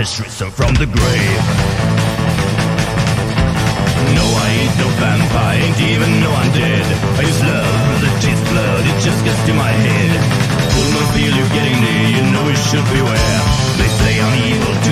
has risen from the grave. No, I ain't no vampire, ain't even no undead. I use love that tastes blood, it just gets to my head. Will not feel you getting near, you know you should beware. They say I'm evil,